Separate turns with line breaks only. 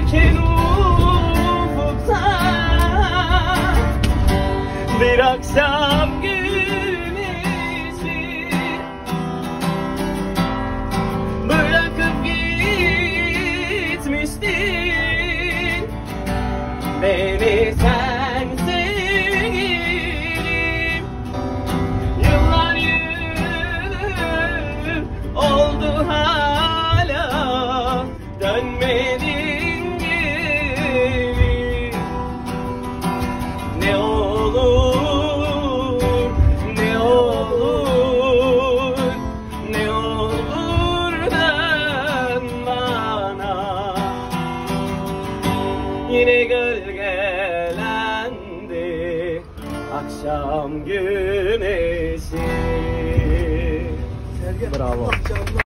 Yürürken ufukta bir akşam güneşi bırakıp gitmiştin beni sen sevgilim. Yıllar yıl oldu hala dönmedin geri. Ne olur, ne olur, ne olur dön bana. Yine gölgelendi akşam güneşi.
Bravo.